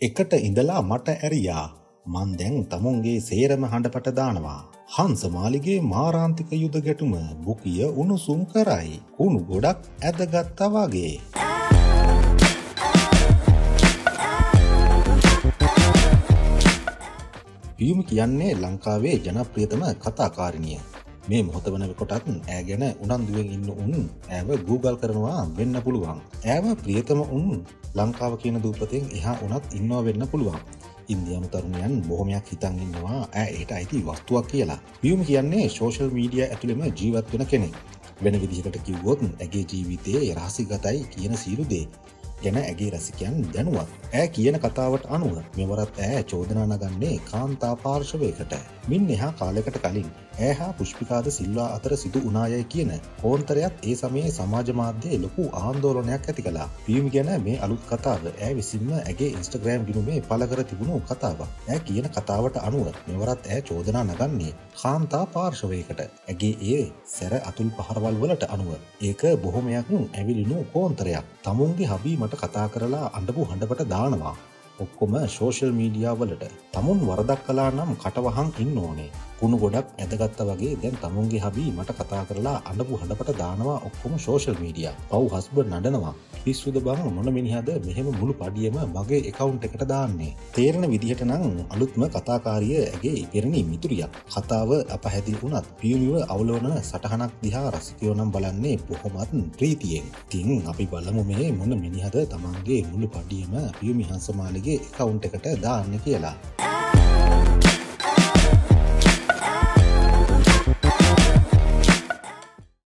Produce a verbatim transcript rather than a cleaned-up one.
එකට ඉඳලා මට ඇරියා. මන් දැන් තමුන්ගේ සේරම හඬපට දානවා. හංසමාලිගේ මාරාන්තික යුද ගැටුම බුකිය උණුසුම් කරයි. කුණු ගොඩක් ඇදගත්තා වගේ. පියුමි කියන්නේ ලංකාවේ ජනප්‍රියතම කතාකාරිනිය. මේ මොහොත වනකොටත් ඈ ගැන උනන්දුවෙන් ඉන්න උන් ඈව Google කරනවා වෙන්න පුළුවන්. ඈව ප්‍රියතම උන් ලංකාව කියන දූපතෙන් එහා උනත් ඉන්නවා වෙන්න පුළුවන්. ඉන්දියානු තරුණයන් බොහොමයක් හිතන් ඉන්නවා ඈ ඒට අයිති වස්තුවක් කියලා. පියුමි කියන්නේ සෝෂල් මීඩියා ඇතුළෙම ජීවත් වෙන කෙනෙක්. වෙන විදිහකට කිව්වොත් ඇගේ ජීවිතයේ රහසිගතයි කියන සියලු දේ ගැන ඇගේ රසිකයන් දැනුවත්. ඈ කියන කතාවට අනුව මෙවරත් ඈ චෝදනා නගන්නේ කාන්තා පාර්ශවයකට. මින් එහා කාලයකට කලින් ඈ හා පුෂ්පිකාද සිල්වා අතර සිදු වුණායයි කියන කෝන්තරයත් ඒ සමයේ සමාජ මාධ්‍යයේ ලොකු ආందోලනයක් ඇති කළා. පියුමි ගැන මේ අලුත් කතාව ඈ විසින්ම ඇගේ Instagram ගිණුමේ පළ කර තිබුණු කතාවක්. ඈ කියන කතාවට අනුව මෙවරත් ඈ චෝදනා නගන්නේ කාන්තා පාර්ශවයකට. ඇගේ ඒ සැර අතුල් පහරවල් වලට අනුව ඒක බොහොමයක් ඇවිලිනු කෝන්තරයක්. තමුන්ගේ හබී මට කතා කරලා අඬපු හඬපට දානවා. ඔක්කොම සෝෂල් මීඩියා වලට. තමුන් වරදක් කළා නම් කටවහන් ඉන්න ඕනේ. කුණු ගොඩක් ඇදගත්තා වගේ දැන් තමුන්ගේ හබී මට කතා කරලා අඬපු හඬපට දානවා ඔක්කොම සෝෂල් මීඩියා. පව් හස්බන්ඩ් නඩනවා. පිස්සුද බං මොන මිනිහද මෙහෙම මුළු පඩියම මගේ account එකට දාන්නේ. තේරෙන විදිහට නම් අලුත්ම කතාකාරිය ඇගේ ඉපෙරණි මිතුරියක්. කතාව අපහැදිලි වුණත් පියුමිව අවලවන සටහනක් දිහා රසිකයෝ නම් බලන්නේ බොහොමත් ප්‍රීතියෙන්. ඉතින් අපි බලමු මේ මොන මිනිහද තමන්ගේ මුළු පඩියම පියුමි හංසමාලිගේ account එකට දාන්නේ කියලා.